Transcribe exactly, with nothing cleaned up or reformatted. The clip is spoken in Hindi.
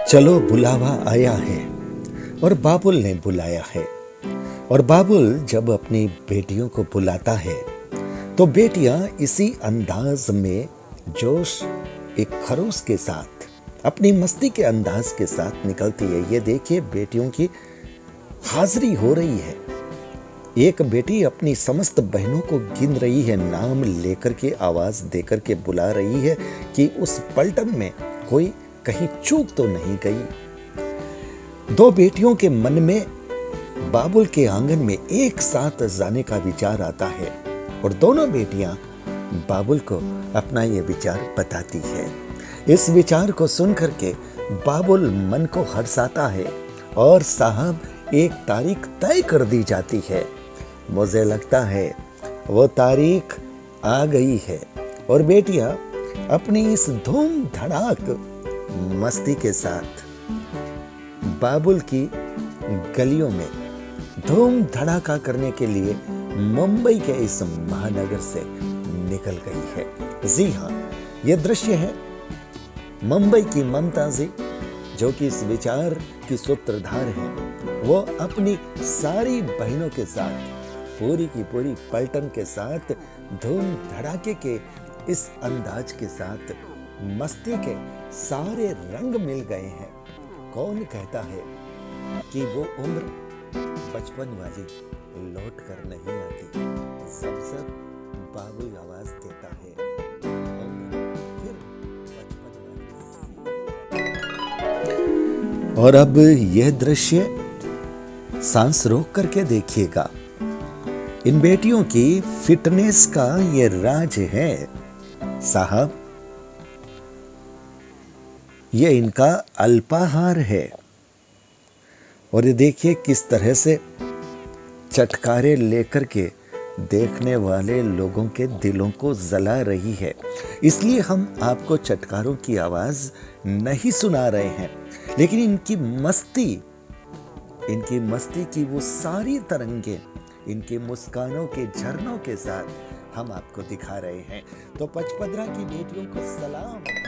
चलो बुलावा आया है और बाबुल ने बुलाया है। और बाबुल जब अपनी बेटियों को बुलाता है तो बेटियां इसी अंदाज में जोश एक खरोश के साथ अपनी मस्ती के अंदाज के साथ निकलती है। ये देखिए बेटियों की हाजिरी हो रही है। एक बेटी अपनी समस्त बहनों को गिन रही है, नाम लेकर के आवाज देकर के बुला रही है कि उस पलटन में कोई कहीं चूक तो नहीं गई। दो बेटियों के मन में बाबुल के आंगन में एक साथ जाने का विचार आता है और दोनों बेटियां बाबुल को अपना ये विचार बताती है। इस विचार को सुनकर के बाबुल मन को हर्षाता है और साहब एक तारीख तय कर दी जाती है। मुझे लगता है वो तारीख आ गई है और बेटियां अपनी इस धूम धड़ाक मस्ती के साथ बाबुल की गलियों में धूम धड़ाका करने के लिए मुंबई के इस महानगर से निकल गई है। जी हाँ, यह दृश्य है मुंबई की ममता जी, जो कि इस विचार की सूत्रधार है। वो अपनी सारी बहनों के साथ पूरी की पूरी पलटन के साथ धूम धड़ाके के इस अंदाज के साथ मस्ती के सारे रंग मिल गए हैं। कौन कहता है कि वो उम्र बचपन वाली लौट कर नहीं आती। सब सब बाबुल आवाज देता है और फिर बचपन वाली। और अब यह दृश्य सांस रोक करके देखिएगा। इन बेटियों की फिटनेस का ये राज है साहब। ये इनका अल्पाहार है और ये देखिए किस तरह से चटकारे लेकर के देखने वाले लोगों के दिलों को जला रही है। इसलिए हम आपको चटकारों की आवाज नहीं सुना रहे हैं, लेकिन इनकी मस्ती इनकी मस्ती की वो सारी तरंगे इनकी मुस्कानों के झरनों के साथ हम आपको दिखा रहे हैं। तो पचपदरा की बेटियों को सलाम।